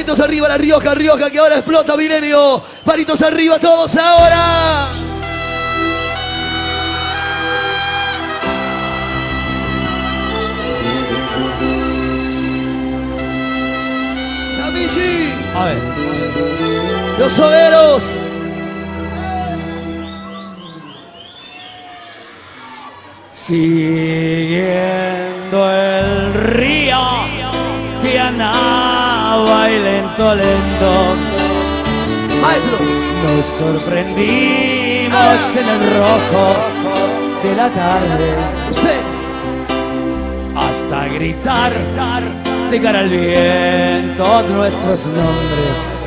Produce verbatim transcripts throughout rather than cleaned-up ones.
Manitos arriba La Rioja, Rioja que ahora explota Milenio. Manitos arriba todos ahora. Samichi. A ver. Los hogueros. Siguiendo el río que andaba y lento, lento, Maestro. nos sorprendimos en el rojo de la tarde, Sí. hasta gritar de cara al viento nuestros nombres.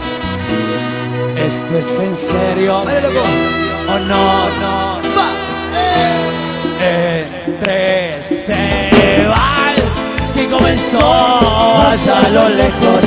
¿Esto es en serio Vale, loco. o no? no? Va. Entre ese vals que comenzó allá a lo lejos,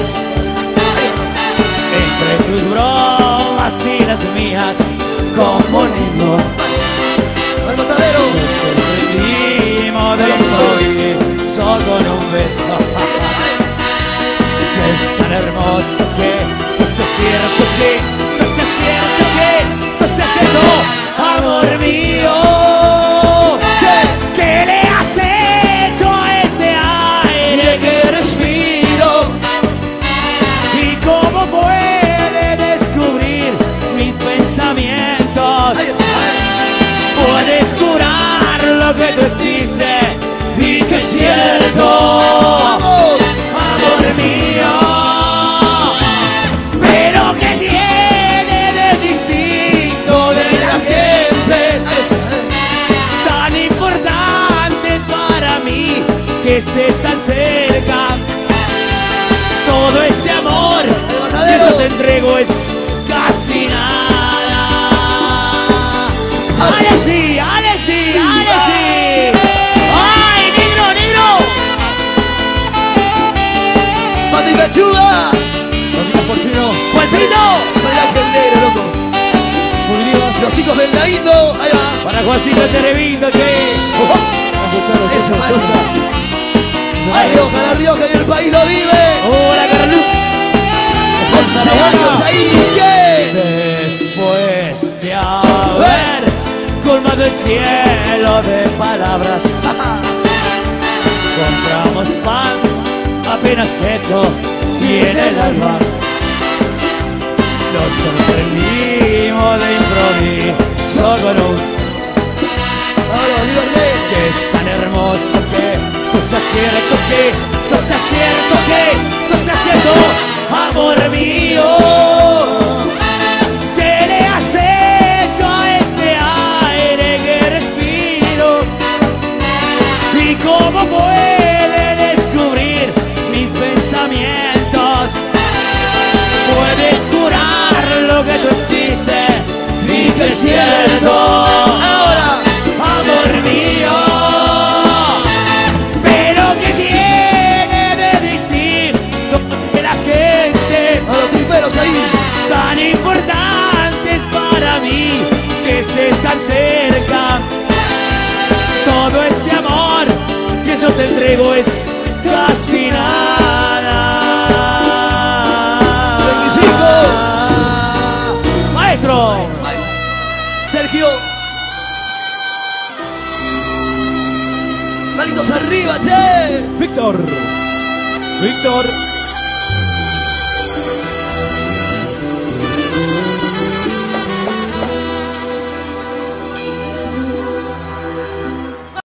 entre tus bromas y las mías, como un himno, Al matadero. nos sorprendimos de improviso con un beso. Que es tan hermoso que no sea cierto que, no sea cierto que, no sea cierto, amor mío. ¿Qué le has hecho a este aire que respiro? ¿Y cómo puede descubrir mis pensamientos? Puedes curar lo que tú hiciste y que es cierto, amor mío. Pero ¿qué tiene de distinto de la gente? Tan importante para mí que estés tan cerca. Todo este amor que yo te entrego es casi nada. Alexi, Alexi, Alexi. ¡Ay, negro, negro! Mati Pechuga. ¡Juancito! Para el ángel negro, loco. Los chicos del Laguito. Ahí va. Para Juancito Televindo, che. Eso, maestro. La Rioja, La Rioja y el país lo vive. Hola, Carlux. once años ahí. ¿Qué? Después de haber colmado el cielo de palabras, compramos pan apenas hecho y en el alma nos sorprendimos de improviso con un Ahora, Oliver que es tan hermoso que no sea cierto que, no sea cierto que, no sea cierto, amor mío. ¿Qué le has hecho a este aire que respiro? ¿Y cómo puede descubrir mis pensamientos? Puedes curar lo que tú hiciste y que es cierto. Ahora. Amor mío, pero ¿qué tiene de distinto que la gente A los triperos ahí. tan importantes para mí que estés tan cerca? Todo este amor que yo te entrego es casi nada. veinticinco. Maestro. Sergio. Manitos arriba, che. Víctor. Víctor.